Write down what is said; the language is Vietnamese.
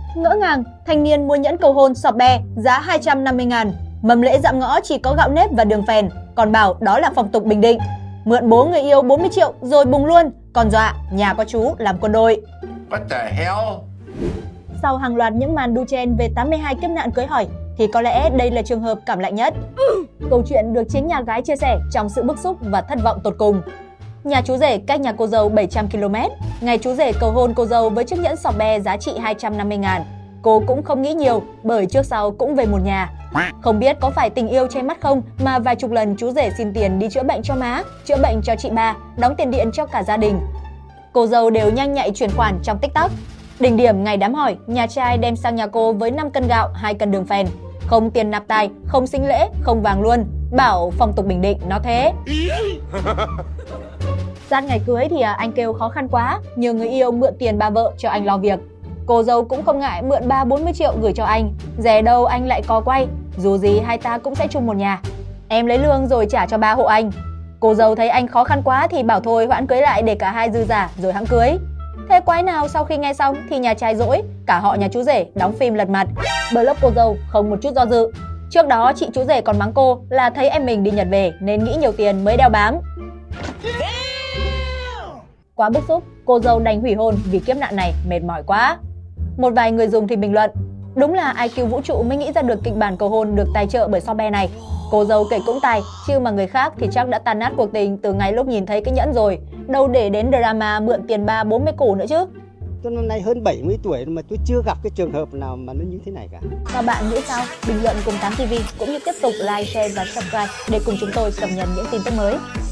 Ngỡ ngàng, thanh niên mua nhẫn cầu hôn sọp be giá 250.000. Mâm lễ dạm ngõ chỉ có gạo nếp và đường phèn, còn bảo đó là phong tục Bình Định. Mượn bố người yêu 40 triệu rồi bùng luôn, còn dọa nhà có chú làm quân đội. What the hell? Sau hàng loạt những màn đu chen về 82 kiếp nạn cưới hỏi thì có lẽ đây là trường hợp cảm lạnh nhất. Câu chuyện được chính nhà gái chia sẻ trong sự bức xúc và thất vọng tột cùng. Nhà chú rể cách nhà cô dâu 700 km. Ngày chú rể cầu hôn cô dâu với chiếc nhẫn sọp be giá trị 250.000. Cô cũng không nghĩ nhiều bởi trước sau cũng về một nhà. Không biết có phải tình yêu che mắt không mà vài chục lần chú rể xin tiền đi chữa bệnh cho má, chữa bệnh cho chị ba, đóng tiền điện cho cả gia đình. Cô dâu đều nhanh nhạy chuyển khoản trong TikTok. Đỉnh điểm ngày đám hỏi, nhà trai đem sang nhà cô với 5 cân gạo, 2 cân đường phèn. Không tiền nạp tài, không sinh lễ, không vàng luôn. Bảo phong tục Bình Định nó thế. Gian ngày cưới thì anh kêu khó khăn quá, nhờ người yêu mượn tiền ba vợ cho anh lo việc. Cô dâu cũng không ngại mượn 30-40 triệu gửi cho anh. Rẻ đâu anh lại có quay, dù gì hai ta cũng sẽ chung một nhà. Em lấy lương rồi trả cho ba hộ anh. Cô dâu thấy anh khó khăn quá thì bảo thôi hoãn cưới lại để cả hai dư giả rồi hẵng cưới. Thế quái nào sau khi nghe xong thì nhà trai dỗi, cả họ nhà chú rể đóng phim lật mặt. Block cô dâu không một chút do dự. Trước đó chị chú rể còn mắng cô là thấy em mình đi Nhật về nên nghĩ nhiều tiền mới đeo bám. Quá bức xúc, cô dâu đành hủy hôn vì kiếp nạn này mệt mỏi quá. Một vài người dùng thì bình luận, đúng là IQ vũ trụ mới nghĩ ra được kịch bản cầu hôn được tài trợ bởi Sobe này. Cô dâu kể cũng tài, chứ mà người khác thì chắc đã tan nát cuộc tình từ ngày lúc nhìn thấy cái nhẫn rồi. Đâu để đến drama mượn tiền 30-40 củ nữa chứ. Tôi năm nay hơn 70 tuổi mà tôi chưa gặp cái trường hợp nào mà nó như thế này cả. Các bạn nghĩ sao? Bình luận cùng 8TV cũng như tiếp tục like, share và subscribe để cùng chúng tôi cập nhật những tin tức mới.